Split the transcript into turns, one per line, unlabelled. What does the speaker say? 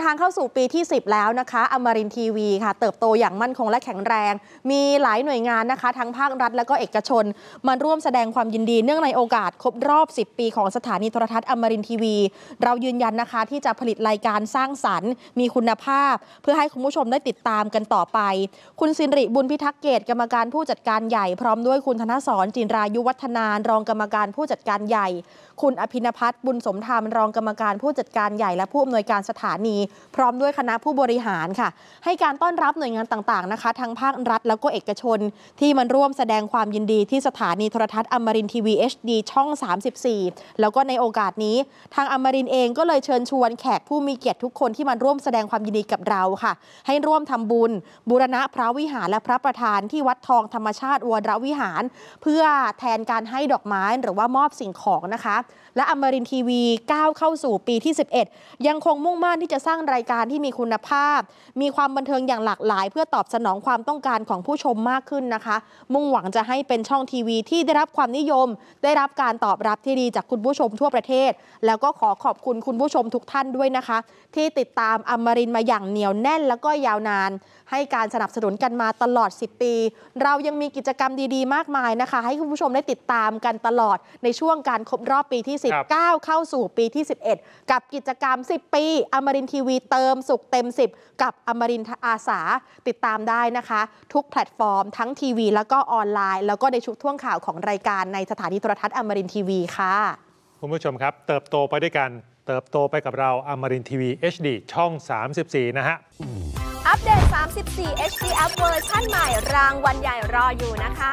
างเข้าสู่ปีที่10แล้วนะคะอมรินทร์ทีวีค่ะเติบโตอย่างมั่นคงและแข็งแรงมีหลายหน่วยงานนะคะทั้งภาครัฐและก็เอกชนมาร่วมแสดงความยินดีเนื่องในโอกาสครบรอบ10 ปีของสถานีโทรทัศน์อมรินทร์ทีวีเรายืนยันนะคะที่จะผลิตรายการสร้างสรรค์มีคุณภาพเพื่อให้คุณผู้ชมได้ติดตามกันต่อไปคุณสิริบุญพิทักษ์เกตกรรมการผู้จัดการใหญ่พร้อมด้วยคุณธนสรจินรายุวัฒนารองกรรมการผู้จัดการใหญ่คุณอภินภัทรบุญสมธรรมรองกรรมการผู้จัดการใหญ่และผู้อำนวยการสถานีพร้อมด้วยคณะผู้บริหารค่ะให้การต้อนรับหน่วยงานต่างๆนะคะทั้งภาครัฐแล้วก็เอกชนที่มันร่วมแสดงความยินดีที่สถานีโทรทัศน์อมรินทร์ทีวี HD ช่อง34แล้วก็ในโอกาสนี้ทางอมรินทร์เองก็เลยเชิญชวนแขกผู้มีเกียรติทุกคนที่มาร่วมแสดงความยินดีกับเราค่ะให้ร่วมทำบุญบูรณะพระวิหารและพระประธานที่วัดทองธรรมชาติวรวิหารเพื่อแทนการให้ดอกไม้หรือว่ามอบสิ่งของนะคะและอมรินทร์ทีวีก้าวเข้าสู่ปีที่11ยังคงมุ่งมั่นที่จะสร้างรายการที่มีคุณภาพมีความบันเทิงอย่างหลากหลายเพื่อตอบสนองความต้องการของผู้ชมมากขึ้นนะคะมุ่งหวังจะให้เป็นช่องทีวีที่ได้รับความนิยมได้รับการตอบรับที่ดีจากคุณผู้ชมทั่วประเทศแล้วก็ขอขอบคุณคุณผู้ชมทุกท่านด้วยนะคะที่ติดตามอมรินทร์มาอย่างเหนียวแน่นแล้วก็ยาวนานให้การสนับสนุนกันมาตลอด10 ปีเรายังมีกิจกรรมดีๆมากมายนะคะให้คุณผู้ชมได้ติดตามกันตลอดในช่วงการครบรอบปีที่10ก้าวเข้าสู่ปีที่11กับกิจกรรม10 ปีอมรินทร์ทีวีเติมสุขเต็ม10กับอมรินทร์อาสาติดตามได้นะคะทุกแพลตฟอร์มทั้งทีวีแล้วก็ออนไลน์แล้วก็ในชุดท่วงข่าวของรายการในสถานีโทรทัศน์อมรินทร์ทีวีค่ะ
คุณผู้ชมครับเติบโตไปด้วยกันเติบโตไปกับเราอมรินทร์ทีวี HD ช่อง34นะฮะ
อัปเดต34 HD App เวอร์ชั่นใหม่รางวัลใหญ่รออยู่นะคะ